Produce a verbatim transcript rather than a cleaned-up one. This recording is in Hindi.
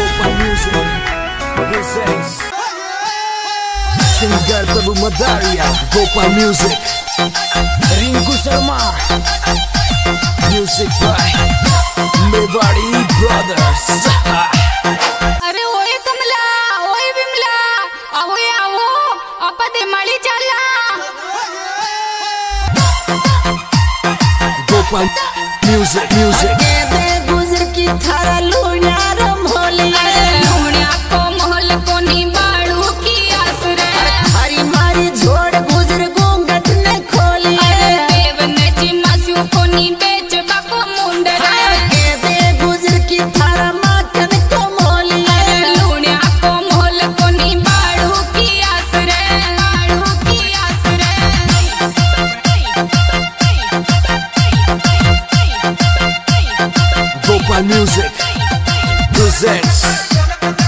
Gopa Music presents singer Prabhu Madariya. Gopa Music Rinku Sharma music by Mewari brothers. अरे ओए कमला ओए बिमला आओ आओ अपा दे मळी चला। Gopa Music Music दे गुजर की थारा लुणिया रमोलिया लुणिया को मोहल को नी बाड़ू की आसरे हरी मारी झोड़ गुजर घूंघट ने खोली देव ने चिमासू को नी बेच बाको मुंडरा दे गुजर की थारा माखन को मोलिया लुणिया को मोहल को नी बाड़ू की आसरे बाड़ू की आसरे। Gopa Music presents